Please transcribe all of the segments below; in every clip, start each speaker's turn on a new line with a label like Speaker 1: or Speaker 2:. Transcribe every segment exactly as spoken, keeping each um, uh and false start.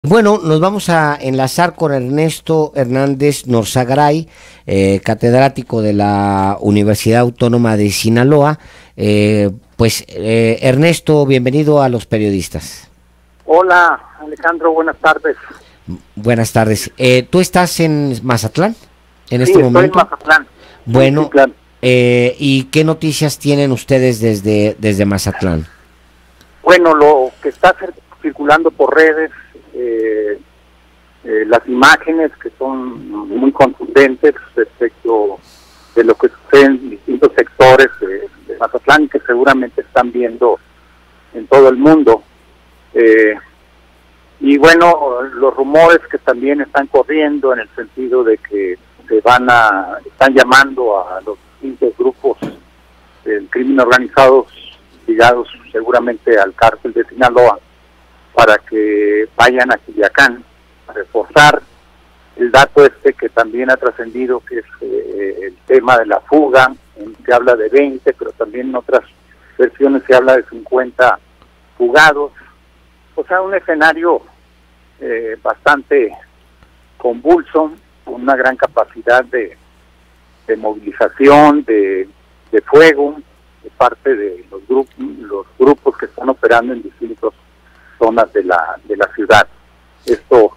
Speaker 1: Bueno, nos vamos a enlazar con Ernesto Hernández Norzagaray, eh, catedrático de la Universidad Autónoma de Sinaloa. Eh, pues eh, Ernesto, bienvenido a Los Periodistas.
Speaker 2: Hola, Alejandro, buenas tardes.
Speaker 1: Buenas tardes. Eh, ¿Tú estás en Mazatlán en
Speaker 2: Sí,
Speaker 1: este
Speaker 2: estoy en
Speaker 1: momento?
Speaker 2: Mazatlán. Sí,
Speaker 1: Bueno,
Speaker 2: claro.
Speaker 1: eh, ¿y qué noticias tienen ustedes desde, desde Mazatlán?
Speaker 2: Bueno, lo que está cir- circulando por redes, eh, eh, las imágenes que son muy contundentes respecto de lo que sucede en distintos sectores de, de Mazatlán, que seguramente están viendo en todo el mundo. Eh, y bueno, los rumores que también están corriendo en el sentido de que se van a, están llamando a los distintos grupos del crimen organizado ligados seguramente al cártel de Sinaloa para que vayan a Culiacán a reforzar el dato este que también ha trascendido, que es eh, el tema de la fuga. Se habla de veinte, pero también en otras versiones se habla de cincuenta fugados. O sea, un escenario eh, bastante convulso, con una gran capacidad de, de movilización, de, de fuego, de parte de los grupos, los grupos que están operando en distintas zonas de la de la ciudad. Esto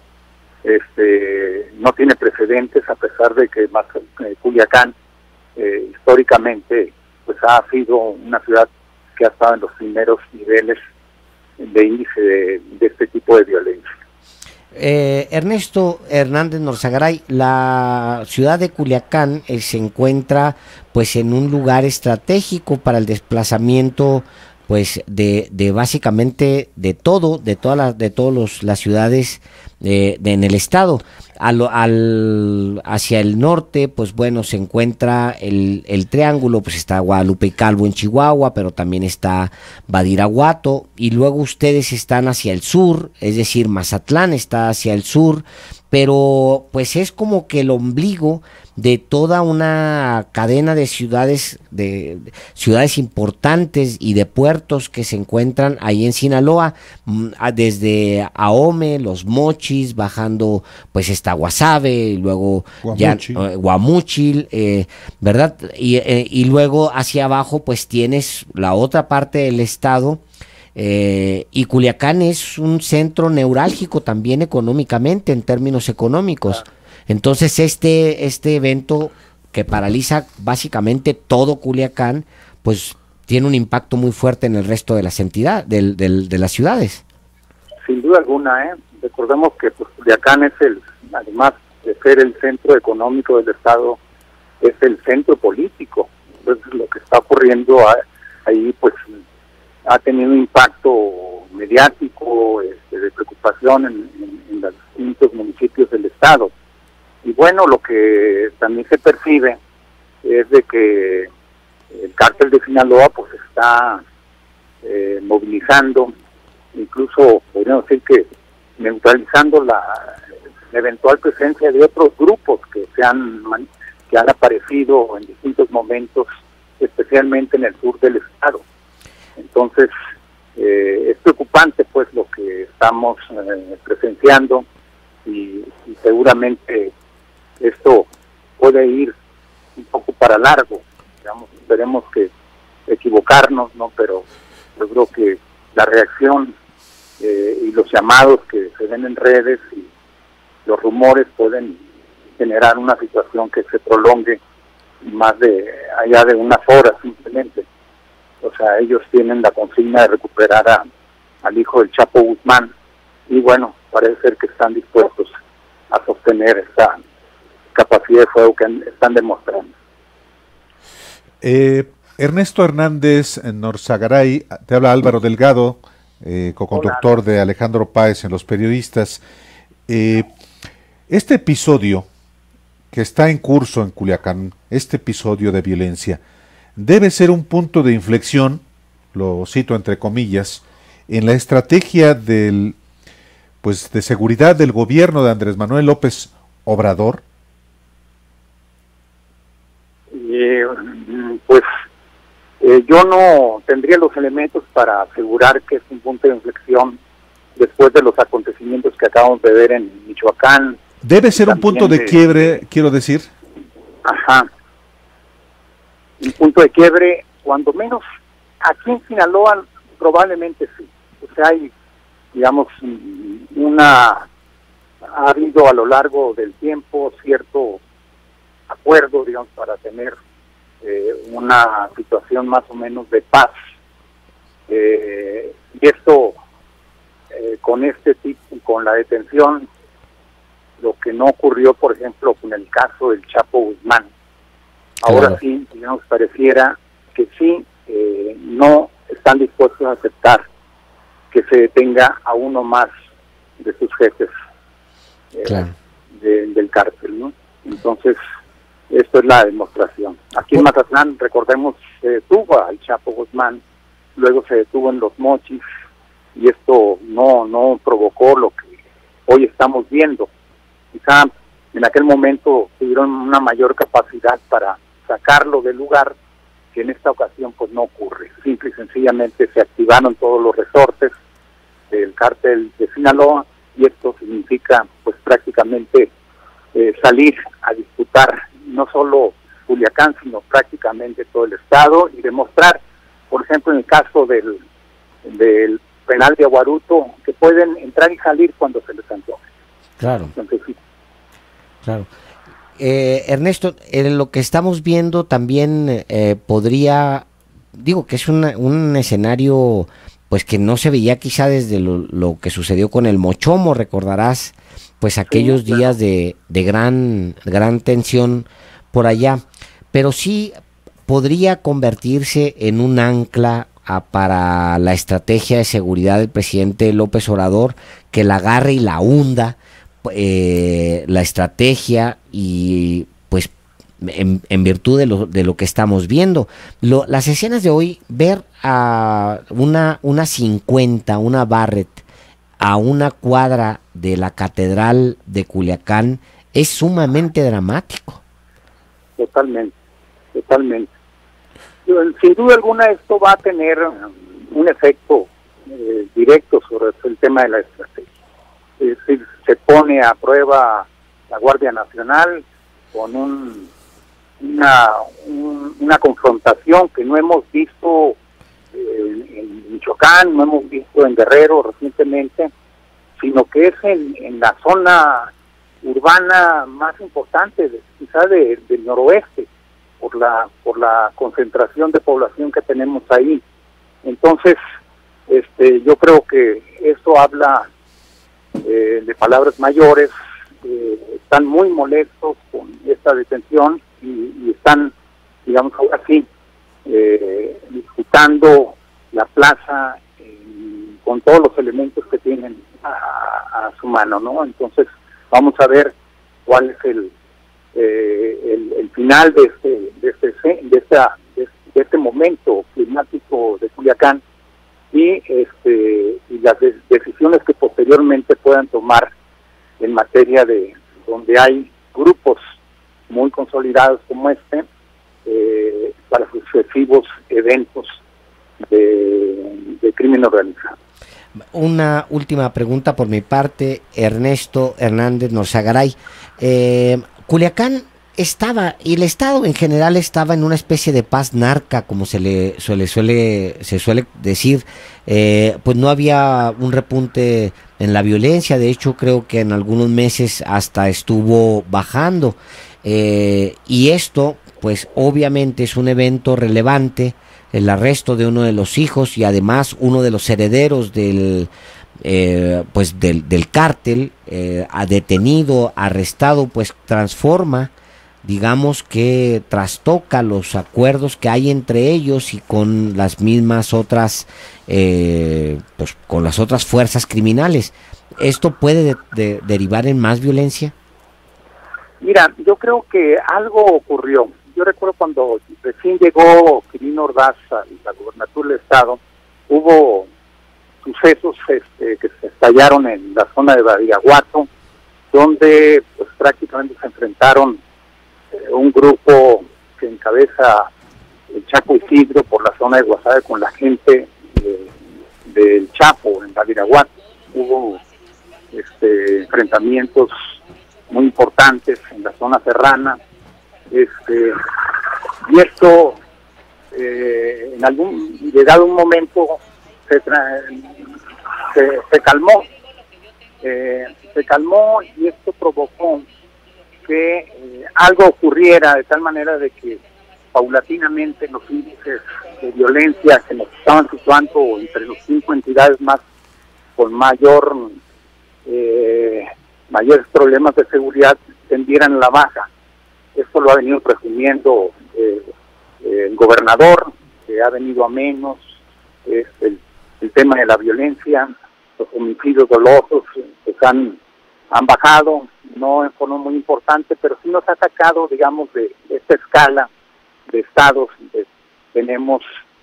Speaker 2: este no tiene precedentes, a pesar de que más, eh, Culiacán eh, históricamente pues ha sido una ciudad que ha estado en los primeros niveles de índice de, de este tipo de violencia.
Speaker 1: Eh, Ernesto Hernández Norzagaray, la ciudad de Culiacán eh, se encuentra pues en un lugar estratégico para el desplazamiento pues de, de básicamente de todo, de todas las, de todos los, las ciudades eh, de, en el estado. Al, al, hacia el norte, pues bueno, se encuentra el, el triángulo, pues está Guadalupe y Calvo en Chihuahua, pero también está Badiraguato, y luego ustedes están hacia el sur, es decir, Mazatlán está hacia el sur, pero pues es como que el ombligo de toda una cadena de ciudades, de, de ciudades importantes y de puertos que se encuentran ahí en Sinaloa, desde Ahome, Los Mochis, bajando pues está Guasave, y luego
Speaker 3: Guamuchil.
Speaker 1: ya uh, Guamuchil, eh, ¿verdad? Y, eh, y luego hacia abajo pues tienes la otra parte del estado. Eh, y Culiacán es un centro neurálgico también económicamente, en términos económicos. Entonces este, este evento que paraliza básicamente todo Culiacán, pues tiene un impacto muy fuerte en el resto de las entidades, del, del, de las ciudades.
Speaker 2: Sin duda alguna, ¿eh? Recordemos que pues, Culiacán es el, además de ser el centro económico del estado, es el centro político. Entonces lo que está ocurriendo ahí pues ha tenido un impacto mediático, este, de preocupación en, en, en los distintos municipios del estado. Y bueno, lo que también se percibe es de que el cártel de Sinaloa pues está eh, movilizando, incluso podríamos decir que neutralizando la, la eventual presencia de otros grupos que se han que han aparecido en distintos momentos, especialmente en el sur del estado. Entonces, eh, es preocupante pues lo que estamos eh, presenciando y, y seguramente esto puede ir un poco para largo, digamos, esperemos que equivocarnos, ¿no? Pero yo creo que la reacción eh, y los llamados que se ven en redes y los rumores pueden generar una situación que se prolongue más de allá de unas horas simplemente. O sea, ellos tienen la consigna de recuperar a, al hijo del Chapo Guzmán y bueno, parece ser que están dispuestos a sostener esta capacidad de fuego que han, están demostrando.
Speaker 3: Eh, Ernesto Hernández Norzagaray, te habla Álvaro Delgado, eh, coconductor de Alejandro Páez en Los Periodistas. Eh, este episodio que está en curso en Culiacán, este episodio de violencia, debe ser un punto de inflexión, lo cito entre comillas, en la estrategia del, pues, de seguridad del gobierno de Andrés Manuel López Obrador.
Speaker 2: Eh, pues eh, yo no tendría los elementos para asegurar que es un punto de inflexión después de los acontecimientos que acabamos de ver en Michoacán.
Speaker 3: Debe ser un punto de, de quiebre, quiero decir.
Speaker 2: Ajá. Un punto de quiebre, cuando menos aquí en Sinaloa probablemente sí. O sea, hay, digamos, una ha habido a lo largo del tiempo cierto acuerdo, digamos, para tener eh, una situación más o menos de paz. Eh, y esto, eh, con este tipo, con la detención, lo que no ocurrió, por ejemplo, con el caso del Chapo Guzmán. Ahora claro. sí, digamos, pareciera que sí, eh, no están dispuestos a aceptar que se detenga a uno más de sus jefes eh, claro. de, del cártel, ¿no? Entonces, esto es la demostración. Aquí en Mazatlán, recordemos, se detuvo al Chapo Guzmán, luego se detuvo en Los Mochis, y esto no, no provocó lo que hoy estamos viendo. Quizá en aquel momento tuvieron una mayor capacidad para sacarlo del lugar, que en esta ocasión pues no ocurre. Simple y sencillamente se activaron todos los resortes del cártel de Sinaloa, y esto significa pues prácticamente eh, salir a disputar no solo Culiacán, sino prácticamente todo el estado, y demostrar, por ejemplo, en el caso del, del penal de Aguaruto, que pueden entrar y salir cuando se les antoje.
Speaker 1: Claro.
Speaker 2: Entonces, sí.
Speaker 1: Claro. Eh, Ernesto, en lo que estamos viendo también eh, podría, digo que es una, un escenario pues que no se veía quizá desde lo, lo que sucedió con el Mochomo, recordarás pues aquellos sí, claro. días de, de gran, gran tensión por allá, pero sí podría convertirse en un ancla a, para la estrategia de seguridad del presidente López Obrador, que la agarre y la hunda eh, la estrategia y pues en, en virtud de lo, de lo que estamos viendo. Lo, las escenas de hoy, ver a una, una cincuenta, una Barrett a una cuadra de la Catedral de Culiacán es sumamente dramático.
Speaker 2: Totalmente, totalmente. Sin duda alguna esto va a tener un efecto eh, directo sobre el tema de la estrategia. Es decir, se pone a prueba la Guardia Nacional con un, una, un, una confrontación que no hemos visto eh, en Michoacán, no hemos visto en Guerrero recientemente, sino que es en, en la zona urbana más importante, de, quizá de, del noroeste, por la por la concentración de población que tenemos ahí. Entonces, este, yo creo que eso habla eh, de palabras mayores. Eh, están muy molestos con esta detención y, y están, digamos, ahora sí, eh, disputando la plaza eh, con todos los elementos que tienen a, a su mano, ¿no? Entonces, vamos a ver cuál es el eh, el, el final de este de este de esta de, de este momento climático de Culiacán, y este y las de, decisiones que posteriormente puedan tomar en materia de donde hay grupos muy consolidados como este eh, para sucesivos eventos de, de crimen organizado.
Speaker 1: Una última pregunta por mi parte, Ernesto Hernández Norzagaray. Eh, Culiacán estaba, y el estado en general estaba en una especie de paz narca, como se le suele, suele, se suele decir. Eh, pues no había un repunte en la violencia, de hecho creo que en algunos meses hasta estuvo bajando. Eh, y esto, pues obviamente es un evento relevante, el arresto de uno de los hijos y además uno de los herederos del eh, pues del, del cártel, eh, ha detenido, arrestado, pues transforma, digamos que trastoca los acuerdos que hay entre ellos y con las mismas otras eh, pues con las otras fuerzas criminales. ¿Esto puede de, de, derivar en más violencia?
Speaker 2: Mira, yo creo que algo ocurrió. Yo recuerdo cuando recién llegó Quirino Ordaz a la gobernatura del estado, hubo sucesos este, que se estallaron en la zona de Badiraguato, donde pues prácticamente se enfrentaron eh, un grupo que encabeza el Chaco Isidro por la zona de Guasave con la gente de, del Chapo en Badiraguato. hubo este, enfrentamientos muy importantes en la zona serrana, este, y esto eh, en algún llegado un momento se, se, se calmó, eh, se calmó y esto provocó que eh, algo ocurriera de tal manera de que paulatinamente los índices de violencia que nos estaban situando entre los cinco entidades más con mayor eh, mayores problemas de seguridad tendieran a la baja. Esto lo ha venido presumiendo eh, eh, el gobernador, que ha venido a menos, es el, el tema de la violencia, los homicidios dolosos pues han, han bajado, no en forma muy importante, pero sí nos ha sacado, digamos, de, de esta escala de estados. De, tenemos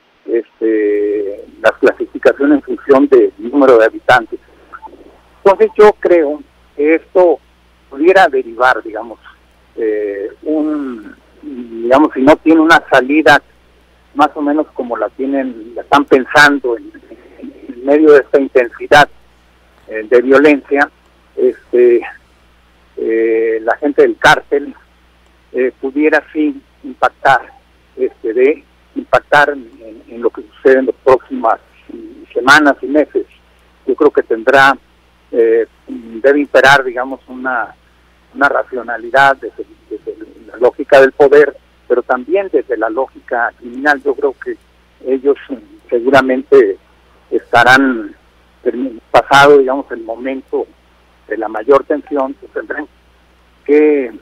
Speaker 2: este, las clasificaciones en función del número de habitantes. Entonces yo creo que esto pudiera derivar, digamos, eh, un, digamos, si no tiene una salida más o menos como la tienen, la están pensando en, en medio de esta intensidad eh, de violencia, este, eh, la gente del cártel eh, pudiera sí impactar, este, de impactar en, en, en lo que sucede en las próximas semanas y meses. Yo creo que tendrá Eh, debe imperar, digamos, una, una racionalidad desde, desde la lógica del poder, pero también desde la lógica criminal. Yo creo que ellos seguramente estarán pasado, digamos, el momento de la mayor tensión, pues tendrán que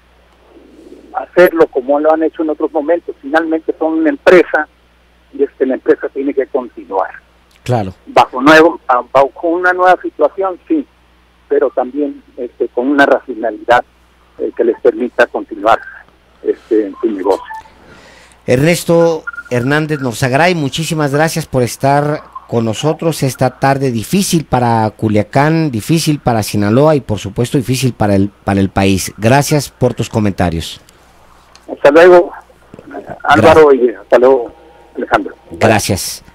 Speaker 2: hacerlo como lo han hecho en otros momentos. Finalmente son una empresa y es que la empresa tiene que continuar.
Speaker 1: Claro. Bajo
Speaker 2: nuevo, bajo una nueva situación, sí, pero también este, con una racionalidad eh, que les permita continuar este, en su negocio.
Speaker 1: Ernesto Hernández Norzagaray, muchísimas gracias por estar con nosotros esta tarde difícil para Culiacán, difícil para Sinaloa y por supuesto difícil para el, para el país. Gracias por tus comentarios.
Speaker 2: Hasta luego, Álvaro, Gra- y hasta luego, Alejandro.
Speaker 1: Gracias.